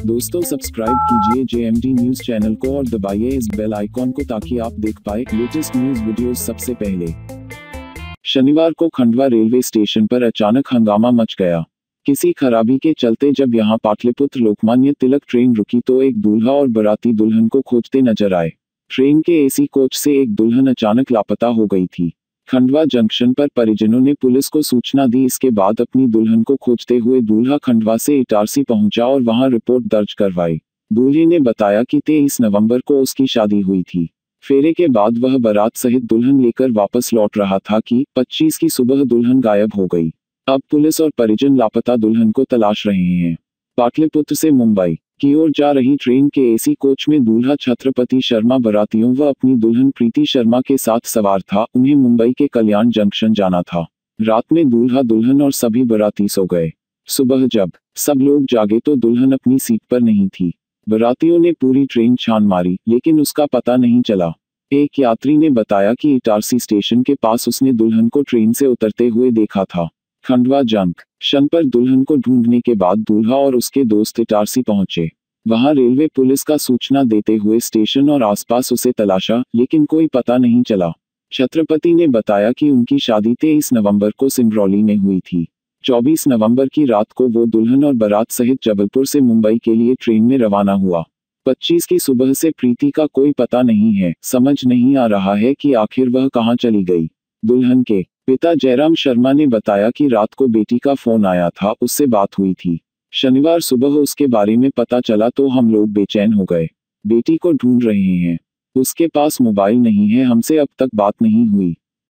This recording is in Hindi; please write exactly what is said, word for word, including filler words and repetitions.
दोस्तों सब्सक्राइब कीजिए जेएमटी न्यूज चैनल को और दबाइए इस बेल आइकॉन को ताकि आप देख पाए लेटेस्ट न्यूज वीडियोस सबसे पहले। शनिवार को खंडवा रेलवे स्टेशन पर अचानक हंगामा मच गया। किसी खराबी के चलते जब यहां पाटलिपुत्र लोकमान्य तिलक ट्रेन रुकी तो एक दूल्हा और बाराती दुल्हन को खोजते नजर आए। ट्रेन के एसी कोच से एक दुल्हन अचानक लापता हो गई थी। खंडवा जंक्शन पर परिजनों ने पुलिस को सूचना दी। इसके बाद अपनी दुल्हन को खोजते हुए दूल्हा खंडवा से इटारसी पहुंचा और वहां रिपोर्ट दर्ज करवाई। दूल्हे ने बताया कि तेईस नवंबर को उसकी शादी हुई थी। फेरे के बाद वह बारात सहित दुल्हन लेकर वापस लौट रहा था कि पच्चीस की सुबह दुल्हन गायब हो गई। अब पुलिस और परिजन लापता दुल्हन को तलाश रहे हैं। पाटलिपुत्र से मुंबई की ओर जा रही ट्रेन के एसी कोच में दूल्हा छत्रपति शर्मा बारातियों व अपनी दुल्हन प्रीति शर्मा के साथ सवार था। उन्हें मुंबई के कल्याण जंक्शन जाना था। रात में दूल्हा दुल्हन और सभी बाराती सो गए। सुबह जब सब लोग जागे तो दुल्हन अपनी सीट पर नहीं थी। बारातियों ने पूरी ट्रेन छान मारी लेकिन उसका पता नहीं चला। एक यात्री ने बताया कि इटारसी स्टेशन के पास उसने दुल्हन को ट्रेन से उतरते हुए देखा था। खंडवा जंक्शन पर दुल्हन को ढूंढने के बाद दूल्हा और उसके दोस्त इटारसी पहुंचे। वहां रेलवे पुलिस का सूचना देते हुए स्टेशन और आसपास उसे तलाशा लेकिन कोई पता नहीं चला। छत्रपति ने बताया कि उनकी शादी तेईस नवंबर को सिंगरौली में हुई थी। चौबीस नवंबर की रात को वो दुल्हन और बारात सहित जबलपुर से मुंबई के लिए ट्रेन में रवाना हुआ। पच्चीस की सुबह से प्रीति का कोई पता नहीं है। समझ नहीं आ रहा है कि आखिर वह कहां चली गई। दुल्हन के पिता जयराम शर्मा ने बताया कि रात को बेटी का फोन आया था, उससे बात हुई थी। शनिवार सुबह उसके बारे में पता चला तो हम लोग बेचैन हो गए। बेटी को ढूंढ रहे हैं। उसके पास मोबाइल नहीं है, हमसे अब तक बात नहीं हुई।